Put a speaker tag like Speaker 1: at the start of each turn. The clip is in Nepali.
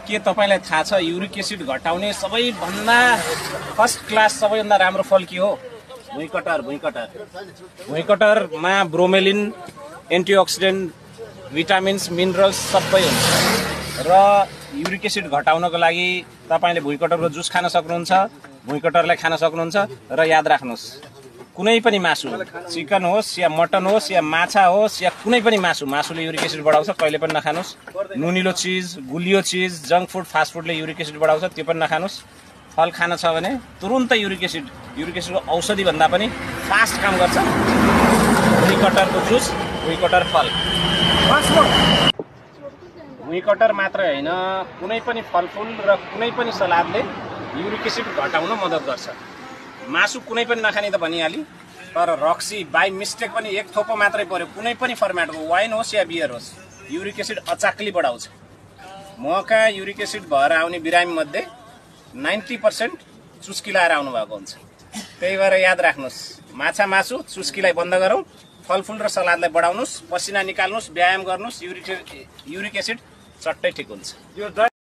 Speaker 1: के तपाईलाई थाहा छ युरिक एसिड घटाउने सबैभन्दा फर्स्ट क्लास सबैभन्दा राम्रो फल के हो? भुइँकटर। भुइँकटरमा ब्रोमेलिन, एन्टिअक्सिडेन्ट, भिटामिन्स, मिनरल्स सबै हुन्छ र युरिक एसिड घटाउनको लागि तपाईले भुइँकटरको जुस खान सक्नुहुन्छ, भुइँकटरलाई खान सक्नुहुन्छ। र याद राख्नुहोस्, कुनै पनि मासु, चिकन होस् या मटन होस् या माछा होस् या कुनै पनि मासुले युरिक एसिड बढाउँछ, कहिले पनि नखानुस्। नुनिलो चिज, गुलियो चिज, जङ्क फुड, फास्ट फुडले युरिक एसिड बढाउँछ, त्यो पनि नखानुस्। फल खान छ भने तुरुन्त युरिक एसिडको औषधि भन्दा पनि फास्ट काम गर्छ भुइँकटरको जुस, भुइँकटर फल। भुइँकटर मात्र हैन, कुनै पनि फलफुल र कुनै पनि सलादले युरिक एसिड घटाउन मद्दत गर्छ। मासु कुनै पनि नखाने त भनिहाली, तर रक्सी बाई मिस्टेक पनि एक थोपो मात्रै पर्यो, कुनै पनि फर्मेटको वाइन होस् या बियर होस्, युरिक एसिड अचाक्ली बढाउँछ। मका युरिक एसिड भएर आउने बिरामी मध्ये 90% चुस्की लाएर आउनु भएको हुन्छ। त्यही भएर याद राख्नुहोस्, माछा मासु चुस्कीलाई बन्द गरौँ, फलफुल र सलादलाई बढाउनुहोस्, पसिना निकाल्नुहोस्, व्यायाम गर्नुहोस्, युरिक एसिड चट्टै ठिक हुन्छ।